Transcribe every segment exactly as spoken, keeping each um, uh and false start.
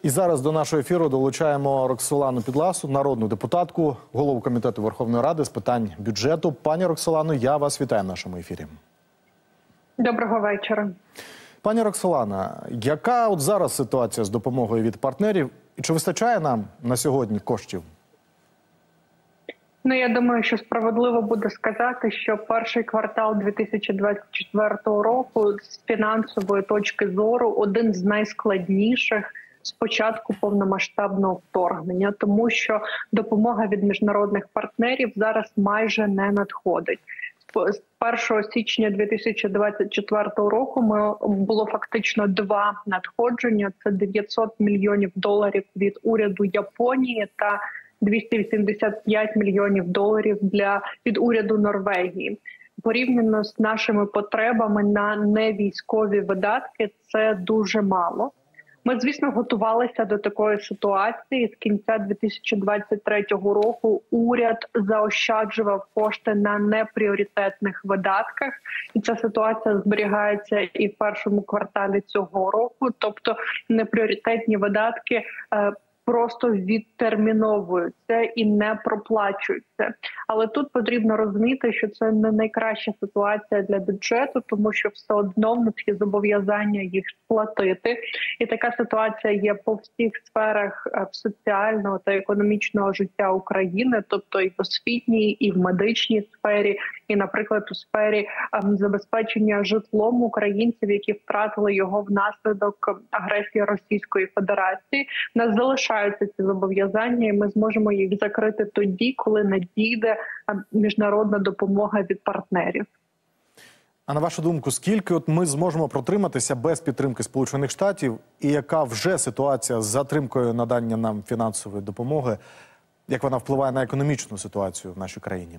І зараз до нашого ефіру долучаємо Роксолану Підласу, народну депутатку, голову Комітету Верховної Ради з питань бюджету. Пані Роксолано, я вас вітаю в нашому ефірі. Доброго вечора. Пані Роксолана, яка от зараз ситуація з допомогою від партнерів? І чи вистачає нам на сьогодні коштів? Ну, я думаю, що справедливо буде сказати, що перший квартал дві тисячі двадцять четвертого року з фінансової точки зору один з найскладніших з початку повномасштабного вторгнення, тому що допомога від міжнародних партнерів зараз майже не надходить. З першого січня дві тисячі двадцять четвертого року ми було фактично два надходження. Це дев'ятсот мільйонів доларів від уряду Японії та двісті вісімдесят п'ять мільйонів доларів для від уряду Норвегії. Порівняно з нашими потребами на невійськові видатки це дуже мало. Ми, звісно, готувалися до такої ситуації. З кінця дві тисячі двадцять третього року уряд заощаджував кошти на непріоритетних видатках. І ця ситуація зберігається і в першому кварталі цього року. Тобто непріоритетні видатки е, просто відтерміновуються і не проплачуються. Але тут потрібно розуміти, що це не найкраща ситуація для бюджету, тому що все одно в нас є зобов'язання їх сплатити. І така ситуація є по всіх сферах соціального та економічного життя України, тобто і в освітній, і в медичній сфері, і, наприклад, у сфері забезпечення житлом українців, які втратили його внаслідок агресії Російської Федерації. У нас залишаються ці зобов'язання, і ми зможемо їх закрити тоді, коли надійде міжнародна допомога від партнерів. А на вашу думку, скільки от ми зможемо протриматися без підтримки Сполучених Штатів, і яка вже ситуація з затримкою надання нам фінансової допомоги, як вона впливає на економічну ситуацію в нашій країні?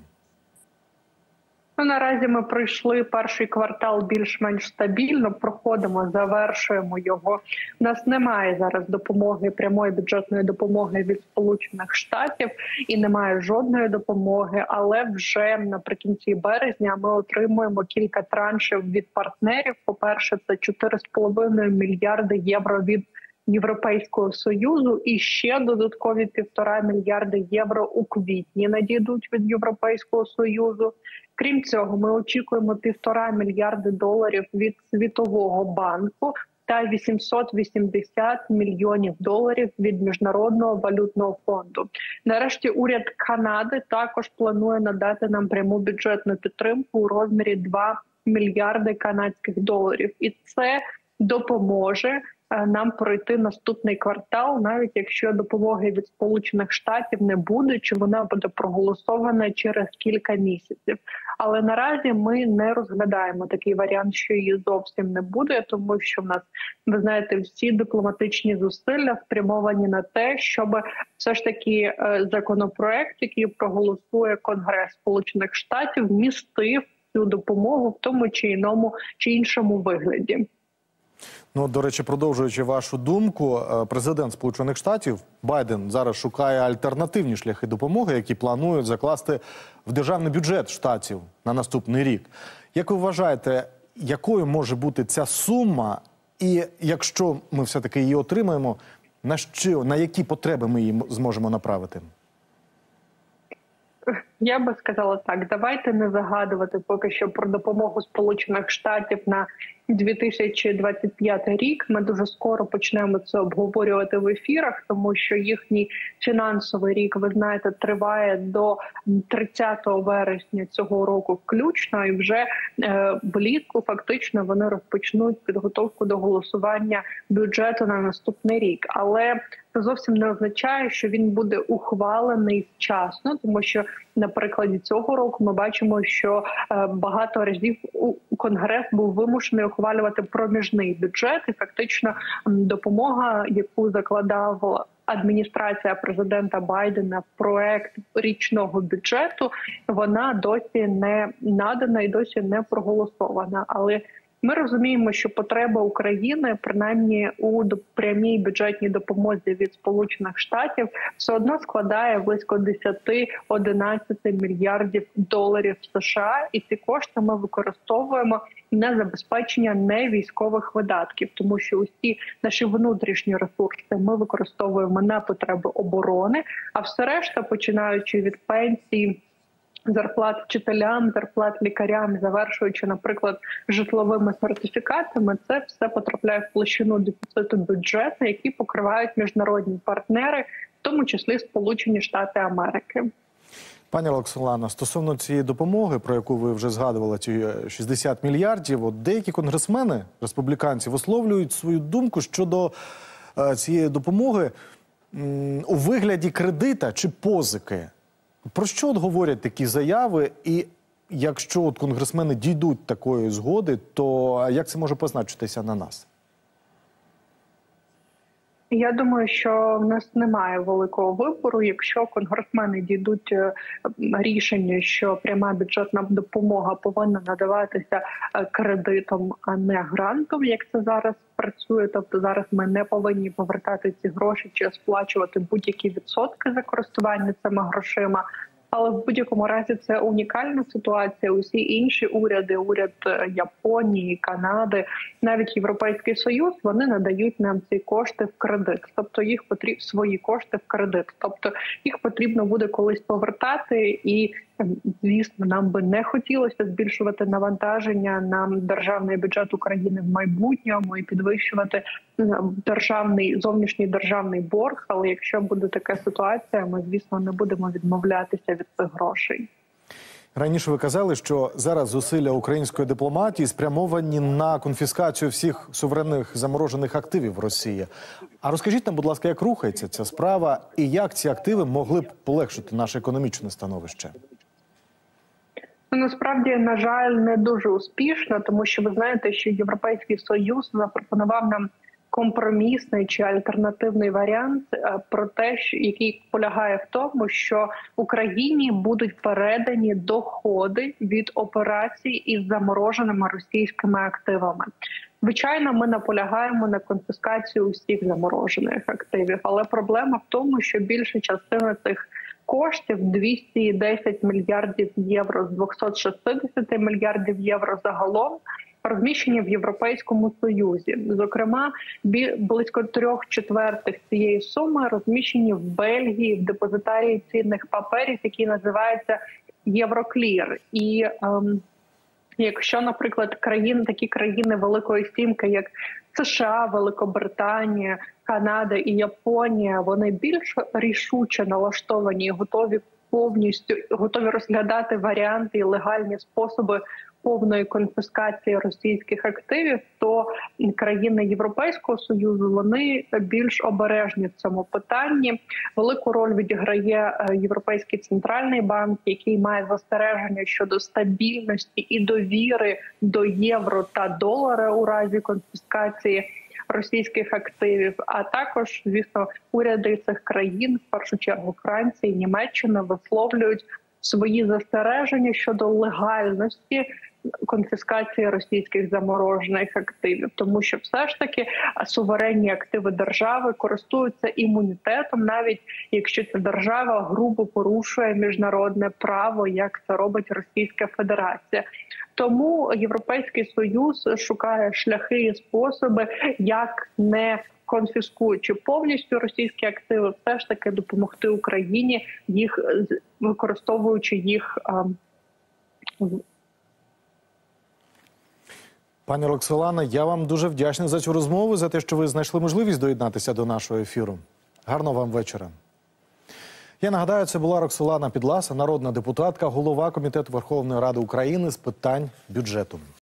Ну, наразі ми пройшли перший квартал більш-менш стабільно, проходимо, завершуємо його. У нас немає зараз допомоги, прямої бюджетної допомоги від Сполучених Штатів і немає жодної допомоги, але вже наприкінці березня ми отримуємо кілька траншів від партнерів. По-перше, це чотири з половиною мільярди євро від Європейського Союзу і ще додаткові півтора мільярди євро у квітні надійдуть від Європейського Союзу. Крім цього, ми очікуємо півтора мільярди доларів від Світового банку та вісімсот вісімдесят мільйонів доларів від Міжнародного валютного фонду. Нарешті уряд Канади також планує надати нам пряму бюджетну підтримку у розмірі два мільярди канадських доларів. І це допоможе нам пройти наступний квартал, навіть якщо допомоги від Сполучених Штатів не буде, чи вона буде проголосована через кілька місяців. Але наразі ми не розглядаємо такий варіант, що її зовсім не буде, тому що в нас, ви знаєте, всі дипломатичні зусилля спрямовані на те, щоб все ж таки законопроект, який проголосує Конгрес Сполучених Штатів, містив цю допомогу в тому чи іному чи іншому вигляді. Ну, до речі, продовжуючи вашу думку, президент Сполучених Штатів Байден зараз шукає альтернативні шляхи допомоги, які планують закласти в державний бюджет штатів на наступний рік. Як ви вважаєте, якою може бути ця сума, і якщо ми все-таки її отримаємо, на що, на які потреби ми її зможемо направити? Я би сказала так, давайте не загадувати поки що про допомогу Сполучених Штатів на дві тисячі двадцять п'ятий рік. Ми дуже скоро почнемо це обговорювати в ефірах, тому що їхній фінансовий рік, ви знаєте, триває до тридцятого вересня цього року включно, і вже е, влітку фактично вони розпочнуть підготовку до голосування бюджету на наступний рік. Але це зовсім не означає, що він буде ухвалений вчасно, тому що на прикладі цього року ми бачимо, що е, багато разів Конгрес був вимушений ухвалювати проміжний бюджет, і фактично допомога, яку закладав адміністрація президента Байдена в проект річного бюджету, вона досі не надана і досі не проголосована. Але Ми розуміємо, що потреба України, принаймні у прямій бюджетній допомозі від Сполучених Штатів, все одно складає близько десять-одинадцять мільярдів доларів США, і ці кошти ми використовуємо на забезпечення не військових видатків, тому що усі наші внутрішні ресурси ми використовуємо на потреби оборони, а все решта, починаючи від пенсії, зарплат вчителям, зарплат лікарям, завершуючи, наприклад, житловими сертифікатами, це все потрапляє в площину дефіциту бюджету, які покривають міжнародні партнери, в тому числі Сполучені Штати Америки. Пані Роксолано, стосовно цієї допомоги, про яку ви вже згадували, ці шістдесят мільярдів, от деякі конгресмени, республіканці, висловлюють свою думку щодо е, цієї допомоги м, у вигляді кредита чи позики. Про що от говорять такі заяви? І якщо от конгресмени дійдуть такої згоди, то як це може позначитися на нас? Я думаю, що в нас немає великого вибору. Якщо конгресмени дійдуть рішення, що пряма бюджетна допомога повинна надаватися кредитом, а не грантом, як це зараз працює, тобто зараз ми не повинні повертати ці гроші чи сплачувати будь-які відсотки за користування цими грошима. Але в будь-якому разі це унікальна ситуація. Усі інші уряди, уряд Японії, Канади, навіть Європейський Союз, вони надають нам ці кошти в кредит. Тобто їх потрібно свої кошти в кредит. Тобто їх потрібно буде колись повертати. І, звісно, нам би не хотілося збільшувати навантаження на державний бюджет України в майбутньому і підвищувати державний зовнішній державний борг. Але якщо буде така ситуація, ми, звісно, не будемо відмовлятися від цих грошей. Раніше ви казали, що зараз зусилля української дипломатії спрямовані на конфіскацію всіх суверенних заморожених активів Росії. А розкажіть нам, будь ласка, як рухається ця справа і як ці активи могли б полегшити наше економічне становище? Насправді, на жаль, не дуже успішно, тому що ви знаєте, що Європейський Союз запропонував нам компромісний чи альтернативний варіант про те, який полягає в тому, що Україні будуть передані доходи від операцій із замороженими російськими активами. Звичайно, ми наполягаємо на конфіскацію усіх заморожених активів, але проблема в тому, що більша частина цих коштів, двісті десять мільярдів євро з двохсот шістдесят мільярдів євро загалом, розміщені в Європейському Союзі. Зокрема, близько трьох четвертих цієї суми розміщені в Бельгії в депозитарії цінних паперів, який називається Євроклір. І ем, якщо, наприклад, країни, такі країни Великої Сімки, як США, Великобританія, Канада і Японія, вони більш рішуче налаштовані і готові повністю готові розглядати варіанти і легальні способи повної конфіскації російських активів, то країни Європейського Союзу, вони більш обережні в цьому питанні. Велику роль відіграє Європейський центральний банк, який має застереження щодо стабільності і довіри до євро та долара у разі конфіскації російських активів, а також, звісно, уряди цих країн, в першу чергу Франції, Німеччини, висловлюють свої застереження щодо легальності конфіскації російських заморожених активів, тому що все ж таки суверенні активи держави користуються імунітетом, навіть якщо ця держава грубо порушує міжнародне право, як це робить Російська Федерація. Тому Європейський Союз шукає шляхи і способи, як не конфіскуючи повністю російські активи, все ж таки допомогти Україні, їх використовуючи їх. Пані Роксолано, я вам дуже вдячний за цю розмову, за те, що ви знайшли можливість доєднатися до нашого ефіру. Гарного вам вечора. Я нагадаю, це була Роксолана Підласа, народна депутатка, голова Комітету Верховної Ради України з питань бюджету.